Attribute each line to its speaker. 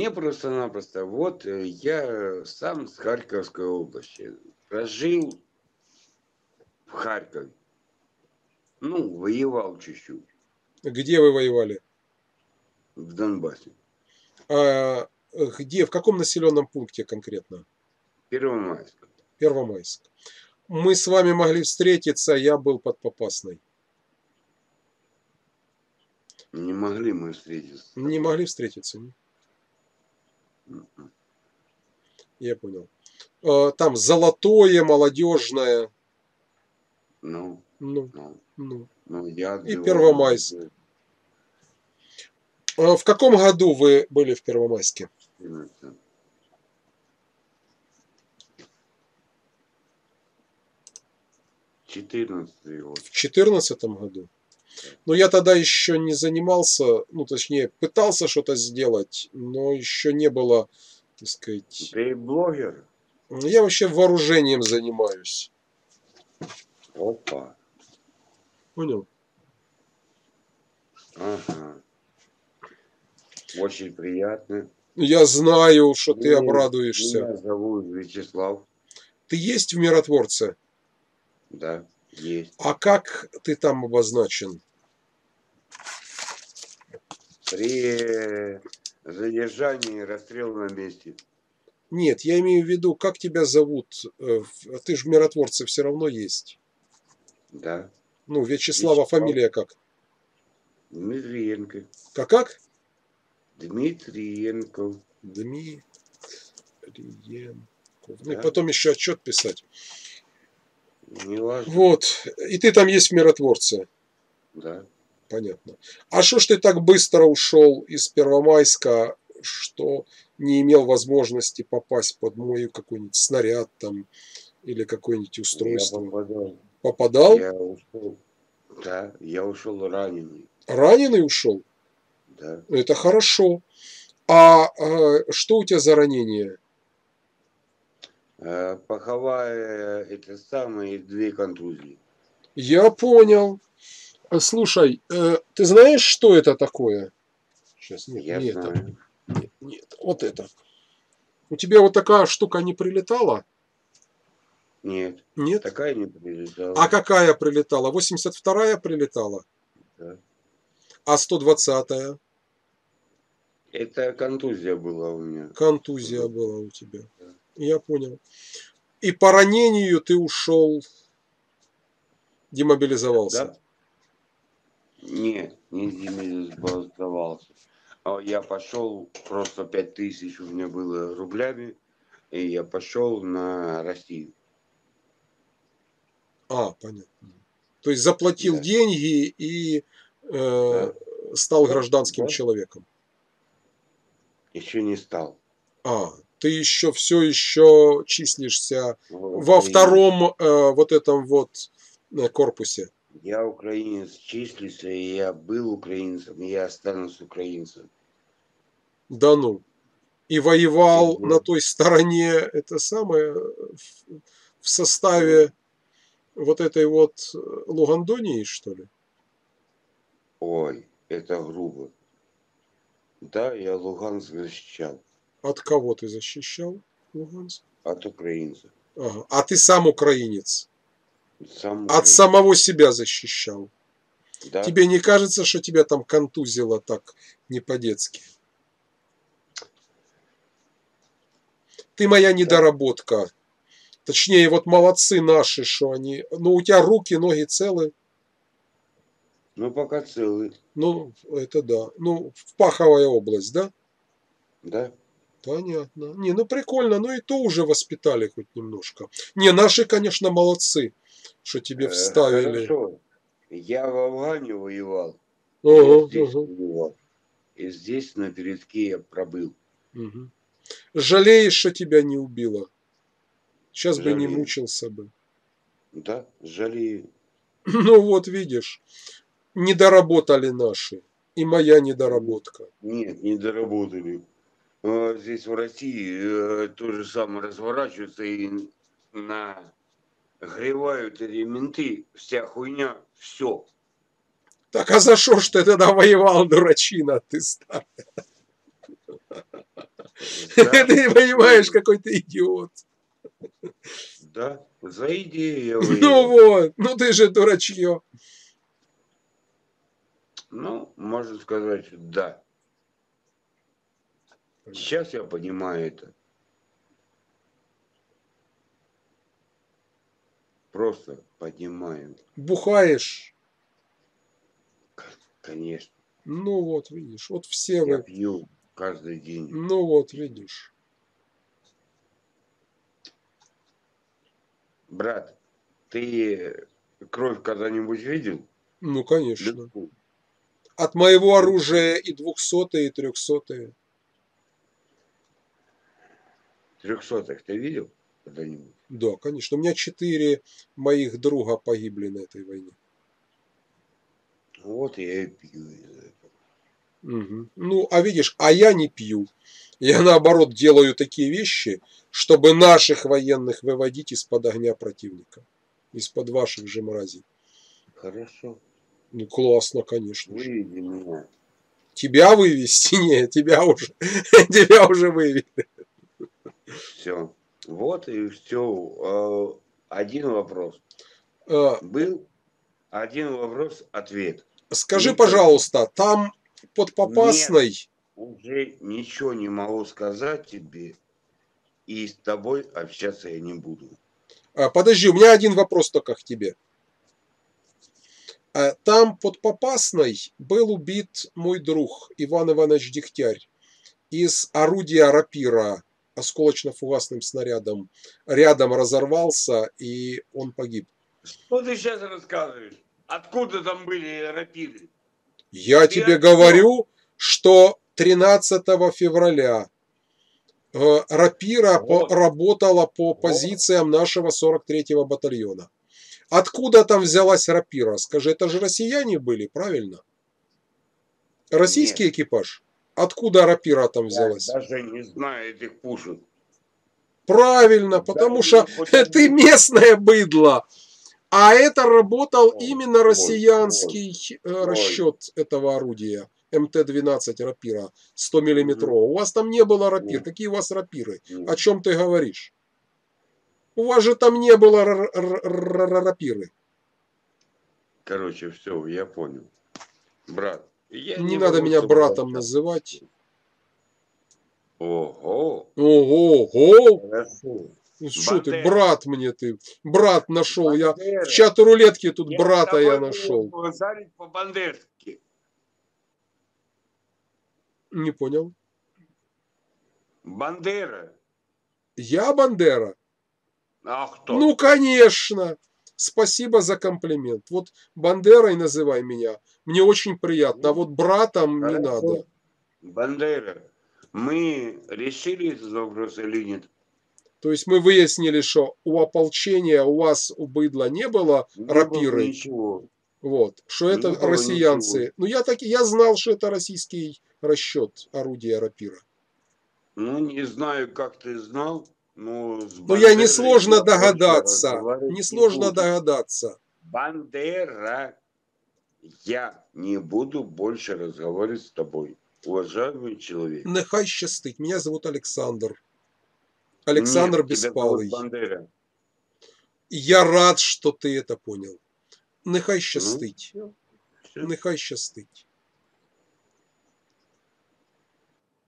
Speaker 1: Мне просто-напросто, вот я сам с Харьковской области, прожил в Харькове, ну, воевал чуть-чуть
Speaker 2: Где вы воевали?
Speaker 1: в Донбассе,
Speaker 2: А, где, в каком населенном пункте конкретно?
Speaker 1: Первомайск.
Speaker 2: Первомайск. Мы с вами могли встретиться, я был под Попасной.
Speaker 1: Не могли мы встретиться с
Speaker 2: Не
Speaker 1: тобой.
Speaker 2: могли встретиться? Не?
Speaker 1: Мгм.
Speaker 2: Я понял. Там золотое, молодежное.
Speaker 1: Ну,
Speaker 2: Ну,
Speaker 1: ну,
Speaker 2: ну.
Speaker 1: ну, я
Speaker 2: И
Speaker 1: отбивал
Speaker 2: Первомайск.
Speaker 1: молодежь.
Speaker 2: В каком году вы были в Первомайске?
Speaker 1: 14 год.
Speaker 2: В 2014 году.
Speaker 1: Да.
Speaker 2: Но я тогда еще не занимался, ну, точнее, пытался что-то сделать, но еще не было, так сказать...
Speaker 1: Ты блогер?
Speaker 2: Я вообще вооружением занимаюсь.
Speaker 1: Опа.
Speaker 2: Понял?
Speaker 1: Ага. Очень приятно.
Speaker 2: Я знаю, что ты обрадуешься.
Speaker 1: Меня зовут Вячеслав.
Speaker 2: Ты есть в миротворце?
Speaker 1: Да, есть.
Speaker 2: А как ты там обозначен?
Speaker 1: При задержании и расстрел на месте.
Speaker 2: Нет, я имею в виду, как тебя зовут? Ты же в миротворце все равно есть.
Speaker 1: Да.
Speaker 2: Ну, Вячеслава
Speaker 1: Вячеслав
Speaker 2: фамилия как?
Speaker 1: Дмитриенко.
Speaker 2: Как?
Speaker 1: Дмитриенко.
Speaker 2: Дмитриенков. Ну и
Speaker 1: Да,
Speaker 2: потом еще отчет писать.
Speaker 1: не важно.
Speaker 2: Вот. И ты там есть в миротворце.
Speaker 1: Да.
Speaker 2: Понятно. А что ж ты так быстро ушел из Первомайска, что не имел возможности попасть под мой какой-нибудь снаряд там или какое-нибудь
Speaker 1: Я
Speaker 2: устройство?
Speaker 1: попадал.
Speaker 2: Попадал?
Speaker 1: Я ушел. Да, я ушел раненый.
Speaker 2: Раненый ушел?
Speaker 1: Да.
Speaker 2: Это хорошо. А что у тебя за ранение?
Speaker 1: Паховая это самые 2 контузии.
Speaker 2: Я понял. Слушай, ты знаешь, что это такое? Сейчас, нет,
Speaker 1: Я
Speaker 2: не это.
Speaker 1: знаю.
Speaker 2: Нет, нет, вот это. У тебя вот такая штука не прилетала?
Speaker 1: Нет,
Speaker 2: Нет?
Speaker 1: такая не
Speaker 2: А
Speaker 1: прилетала.
Speaker 2: какая прилетала? 82-я прилетала?
Speaker 1: Да.
Speaker 2: А 120-я?
Speaker 1: Это контузия была у меня.
Speaker 2: Контузия была у тебя. Я понял. И по ранению ты ушел, демобилизовался.
Speaker 1: Да? Нет, не демобилизовался. Я пошел, просто 5000 у меня было рублями, и я пошел на Россию.
Speaker 2: Понятно. То есть заплатил
Speaker 1: Да,
Speaker 2: деньги и
Speaker 1: да,
Speaker 2: стал
Speaker 1: да,
Speaker 2: гражданским
Speaker 1: да.
Speaker 2: человеком.
Speaker 1: Еще не стал
Speaker 2: Ты еще все еще числишься
Speaker 1: в
Speaker 2: во
Speaker 1: Украине.
Speaker 2: втором вот этом вот корпусе.
Speaker 1: Я украинец числился, и я был украинцем, и я останусь украинцем.
Speaker 2: Да ну. И воевал на той стороне, это самое, в
Speaker 1: Ну,
Speaker 2: составе вот этой вот Лугандонии, что ли?
Speaker 1: ой, это грубо. Да, я Луганск защищал
Speaker 2: От кого ты защищал Луганск?
Speaker 1: от украинцев.
Speaker 2: Ага. А ты сам украинец.
Speaker 1: Сам
Speaker 2: От
Speaker 1: украинец.
Speaker 2: самого себя защищал.
Speaker 1: Да,
Speaker 2: Тебе не кажется, что тебя там контузило так не по-детски? Ты моя
Speaker 1: да.
Speaker 2: недоработка. Точнее, вот молодцы наши, что они... Ну, у тебя руки, ноги целы.
Speaker 1: Ну, пока целый.
Speaker 2: Ну, это да. Ну, в паховая область, да?
Speaker 1: Да.
Speaker 2: Понятно. Не, ну прикольно, ну и то уже воспитали хоть немножко. Не, наши, конечно, молодцы, что тебе вставили.
Speaker 1: Хорошо. Я в Афгане воевал. Я
Speaker 2: Ага,
Speaker 1: здесь
Speaker 2: ага.
Speaker 1: воевал. И здесь на передке я пробыл.
Speaker 2: Угу. Жалеешь, что тебя не убило? Сейчас бы не
Speaker 1: Жалею.
Speaker 2: мучился бы.
Speaker 1: Да, жалею.
Speaker 2: Ну вот, видишь, не доработали наши. И моя недоработка.
Speaker 1: Нет, не доработали. Здесь в России то же самое разворачивается и нагревают эти менты, вся хуйня, все.
Speaker 2: Так а за что ж ты тогда воевал, дурачина ты старый? Ты понимаешь, какой ты идиот.
Speaker 1: Да, за идею я
Speaker 2: Ну
Speaker 1: выиграл.
Speaker 2: вот, ну ты же дурачье.
Speaker 1: Ну, можно сказать, да. Сейчас я понимаю это. Просто понимаю.
Speaker 2: Бухаешь.
Speaker 1: Конечно.
Speaker 2: Ну вот, видишь, вот все
Speaker 1: Я
Speaker 2: вы.
Speaker 1: пью каждый день.
Speaker 2: Ну вот, видишь.
Speaker 1: Брат, ты кровь когда-нибудь видел?
Speaker 2: Ну, конечно.
Speaker 1: Людскую?
Speaker 2: От моего
Speaker 1: Людскую.
Speaker 2: оружия и 200-е, и 300-е.
Speaker 1: 300-х ты видел когда-нибудь?
Speaker 2: Да, конечно. У меня 4 моих друга погибли на этой войне.
Speaker 1: Вот я и пью из этого.
Speaker 2: Мгм. Ну, а видишь, а я не пью. Я наоборот делаю такие вещи, чтобы наших военных выводить из-под огня противника. Из-под ваших же мразей.
Speaker 1: Хорошо.
Speaker 2: Ну, классно, конечно же.
Speaker 1: Выведи меня.
Speaker 2: Тебя вывести? Нет, тебя уже, тебя уже вывели.
Speaker 1: Все. Вот и все. Один вопрос.
Speaker 2: А,
Speaker 1: Был один вопрос, ответ.
Speaker 2: Скажи,
Speaker 1: Никаких.
Speaker 2: пожалуйста, там под
Speaker 1: Нет,
Speaker 2: Попасной...
Speaker 1: уже ничего не могу сказать тебе, и с тобой общаться я не буду.
Speaker 2: Подожди, у меня один вопрос только к тебе. Там под Попасной был убит мой друг Иван Иванович Дегтярь из орудия рапира осколочно-фугасным снарядом. Рядом разорвался, и он погиб.
Speaker 1: Что ты сейчас рассказываешь? Откуда там были рапиры?
Speaker 2: Я
Speaker 1: Ты
Speaker 2: тебе
Speaker 1: о чем?
Speaker 2: говорю, что 13 февраля рапира
Speaker 1: Вот,
Speaker 2: работала по
Speaker 1: вот.
Speaker 2: позициям нашего 43-го батальона. Откуда там взялась рапира? Скажи, это же россияне были, правильно? Российский
Speaker 1: Нет,
Speaker 2: экипаж? Откуда рапира там
Speaker 1: я
Speaker 2: взялась?
Speaker 1: даже не знаю этих пушек.
Speaker 2: Правильно, потому
Speaker 1: Дай
Speaker 2: что
Speaker 1: мне хоть
Speaker 2: ты
Speaker 1: одну.
Speaker 2: местное быдло. А это работал
Speaker 1: Ой,
Speaker 2: именно
Speaker 1: ой, ой,
Speaker 2: россиянский
Speaker 1: ой.
Speaker 2: расчет этого орудия. МТ-12 рапира 100
Speaker 1: Мгм.
Speaker 2: миллиметрового. У вас там не было рапир.
Speaker 1: Нет,
Speaker 2: Какие у вас рапиры? О
Speaker 1: нет.
Speaker 2: чем ты говоришь? У вас же там не было рапиры.
Speaker 1: Короче, все, я понял. Брат, я
Speaker 2: Не
Speaker 1: не
Speaker 2: надо
Speaker 1: могу с
Speaker 2: меня
Speaker 1: тобой
Speaker 2: братом
Speaker 1: общаться.
Speaker 2: называть.
Speaker 1: Ого,
Speaker 2: Ого,
Speaker 1: хорошо.
Speaker 2: что ты,
Speaker 1: Бандера,
Speaker 2: брат мне ты, брат нашел. Я в
Speaker 1: Бандера.
Speaker 2: чат рулетки тут
Speaker 1: Я с
Speaker 2: брата я
Speaker 1: тобой буду
Speaker 2: нашел.
Speaker 1: базарить по-бандерски.
Speaker 2: Не понял.
Speaker 1: Бандера.
Speaker 2: Я Бандера?
Speaker 1: А кто?
Speaker 2: Ну, конечно. Спасибо за комплимент. Вот Бандерой называй меня. Мне очень приятно. А вот братом не надо.
Speaker 1: Хорошо. Бандера. Мы решили этот вопрос или нет?
Speaker 2: То есть мы выяснили, что у ополчения, у вас, у быдла не было
Speaker 1: Не было
Speaker 2: рапиры.
Speaker 1: ничего.
Speaker 2: Вот. Что
Speaker 1: Не
Speaker 2: это
Speaker 1: было ничего.
Speaker 2: россиянцы. Ну, я знал, что это российский расчет орудия рапира.
Speaker 1: Ну, не знаю, как ты знал, но с
Speaker 2: Но я
Speaker 1: Бандерой
Speaker 2: несложно
Speaker 1: я больше
Speaker 2: догадаться.
Speaker 1: разговаривать не
Speaker 2: Несложно
Speaker 1: буду.
Speaker 2: догадаться.
Speaker 1: Бандера, я не буду больше разговаривать с тобой, уважаемый человек.
Speaker 2: Нехай щастить. Меня зовут Александр.
Speaker 1: Нет,
Speaker 2: Александр
Speaker 1: тебя зовут
Speaker 2: Беспалый.
Speaker 1: Бандера.
Speaker 2: Я рад, що ти це понял. Нехай
Speaker 1: Ну,
Speaker 2: щастить.
Speaker 1: все.
Speaker 2: Нехай щастить.